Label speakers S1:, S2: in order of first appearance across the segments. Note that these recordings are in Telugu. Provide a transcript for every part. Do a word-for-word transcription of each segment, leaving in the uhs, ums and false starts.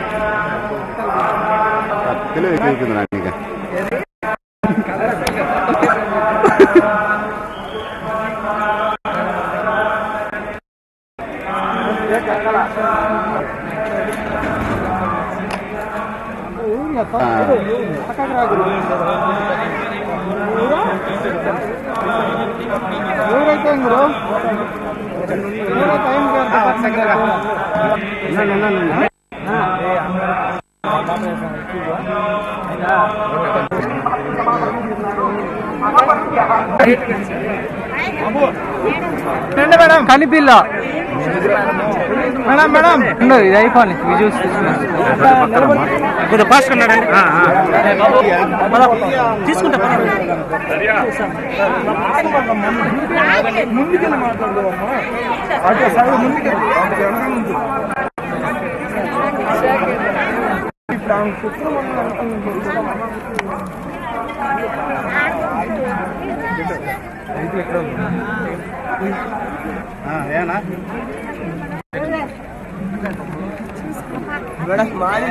S1: కనిపిల్ల మేడం మేడం ఇది అయిపోయింది విజువల్స్ తీసుకుంటా ముందుకెళ్ళి మాట్లాడదామమ్మా అటు సైడ్ ముందుకెళ్ళి ఎక్కడ ఏనా మేడం మాది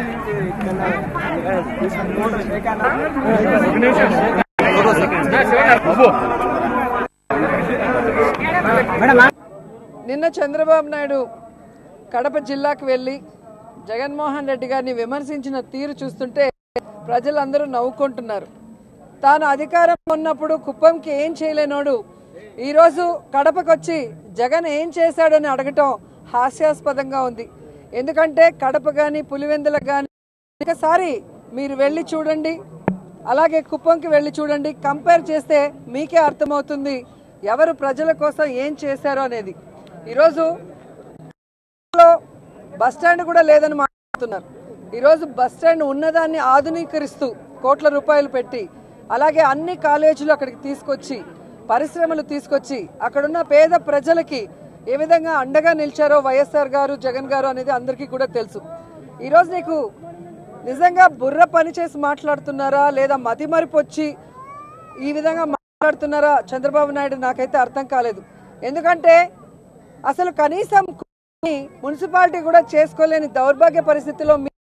S2: నిన్న చంద్రబాబు నాయుడు కడప జిల్లాకు వెళ్ళి జగన్మోహన్ రెడ్డి గారిని విమర్శించిన తీరు చూస్తుంటే ప్రజలందరూ నవ్వుకుంటున్నారు. తాను అధికారం ఉన్నప్పుడు కుప్పంకి ఏం చేయలేనోడు ఈరోజు కడపకు వచ్చి జగన్ ఏం చేశాడని అడగటం హాస్యాస్పదంగా ఉంది. ఎందుకంటే కడప కానీ పులివెందులకు కానీ ఒకసారి మీరు వెళ్ళి చూడండి, అలాగే కుప్పంకి వెళ్ళి చూడండి. కంపేర్ చేస్తే మీకే అర్థమవుతుంది ఎవరు ప్రజల కోసం ఏం చేశారో అనేది. ఈరోజు బస్టాండ్ కూడా లేదని మాట్లాడుతున్నారు. ఈరోజు బస్టాండ్ ఉన్నదాన్ని ఆధునీకరిస్తూ కోట్ల రూపాయలు పెట్టి, అలాగే అన్ని కాలేజీలు అక్కడికి తీసుకొచ్చి పరిశ్రమలు తీసుకొచ్చి అక్కడున్న పేద ప్రజలకి ఏ విధంగా అండగా నిలిచారో వైఎస్ఆర్ గారు జగన్ గారు అనేది అందరికీ కూడా తెలుసు. ఈరోజు నీకు నిజంగా బుర్ర పని చేసి మాట్లాడుతున్నారా లేదా మతి మరిపి వచ్చి ఈ విధంగా మాట్లాడుతున్నారా చంద్రబాబు నాయుడు నాకైతే అర్థం కాలేదు. ఎందుకంటే అసలు కనీసం మున్సిపాలిటీ కూడా చేసుకోలేని దౌర్భాగ్య పరిస్థితిలో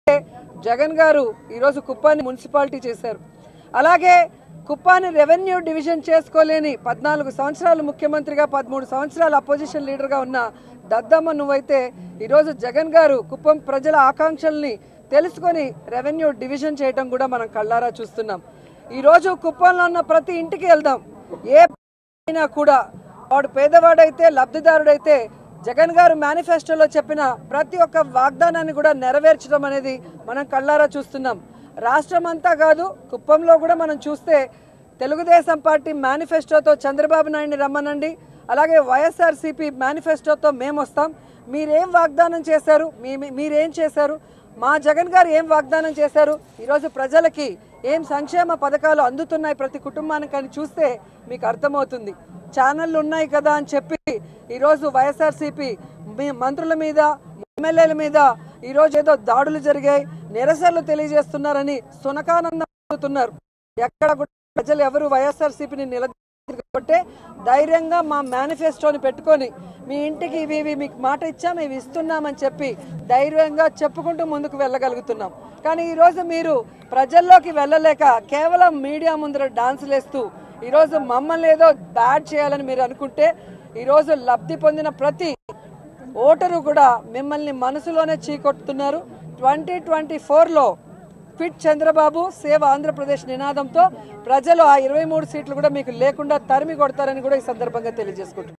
S2: జగన్ గారు ఈరోజు కుప్పాన్ని మున్సిపాలిటీ చేశారు. అలాగే కుప్పాన్ని రెవెన్యూ డివిజన్ చేసుకోలేని పద్నాలుగు సంవత్సరాలు ముఖ్యమంత్రిగా పదమూడు సంవత్సరాలు అపోజిషన్ లీడర్గా ఉన్న దద్దమ్మ నువ్వైతే ఈరోజు జగన్ గారు కుప్పం ప్రజల ఆకాంక్షల్ని తెలుసుకొని రెవెన్యూ డివిజన్ చేయడం కూడా మనం కళ్ళారా చూస్తున్నాం. ఈరోజు కుప్పంలో ఉన్న ప్రతి ఇంటికి వెళ్దాం. ఏ అయినా కూడా వాడు పేదవాడైతే లబ్ధిదారుడైతే జగన్ గారు మేనిఫెస్టోలో చెప్పిన ప్రతి ఒక్క వాగ్దానాన్ని కూడా నెరవేర్చడం అనేది మనం కళ్ళారా చూస్తున్నాం. రాష్ట్రం అంతా కాదు, కుప్పంలో కూడా మనం చూస్తే తెలుగుదేశం పార్టీ మేనిఫెస్టోతో చంద్రబాబు నాయుడిని రమ్మనండి, అలాగే వైఎస్ఆర్సీపీ మేనిఫెస్టోతో మేము వస్తాం. మీరేం వాగ్దానం చేశారు, మీ మీరేం చేశారు, మా జగన్ గారు ఏం వాగ్దానం చేశారు, ఈరోజు ప్రజలకి ఏం సంక్షేమ పథకాలు అందుతున్నాయి ప్రతి కుటుంబానికి అని చూస్తే మీకు అర్థమవుతుంది. ఛానళ్ళు ఉన్నాయి కదా అని చెప్పి ఈరోజు వైఎస్ఆర్సీపీ మంత్రుల మీద ఎమ్మెల్యేల మీద ఈరోజు ఏదో దాడులు జరిగాయి, నిరసనలు తెలియజేస్తున్నారని సునకానందం పొందుతున్నారు. ఎక్కడ కూడా ప్రజలు ఎవరు వైఎస్ఆర్సీపీని నిలబట్టే ధైర్యంగా మా మేనిఫెస్టోని పెట్టుకొని మీ ఇంటికి ఇవి ఇవి మీకు మాట ఇచ్చాము ఇవి ఇస్తున్నామని చెప్పి ధైర్యంగా చెప్పుకుంటూ ముందుకు వెళ్ళగలుగుతున్నాం. కానీ ఈరోజు మీరు ప్రజల్లోకి వెళ్ళలేక కేవలం మీడియా ముందర డాన్సులు వేస్తూ ఈరోజు మమ్మల్ని ఏదో బ్యాడ్ చేయాలని మీరు అనుకుంటే ఈరోజు లబ్ధి పొందిన ప్రతి ఓటరు కూడా మిమ్మల్ని మనసులోనే చీకొట్టుతున్నారు. ట్వంటీ ట్వంటీ ఫోర్లో ఫిట్ చంద్రబాబు సేవ ఆంధ్రప్రదేశ్ నినాదంతో ప్రజలు ఆ ఇరవై మూడు సీట్లు కూడా మీకు లేకుండా తరిమి కొడతారని కూడా ఈ సందర్భంగా తెలియజేసుకుంటున్నారు.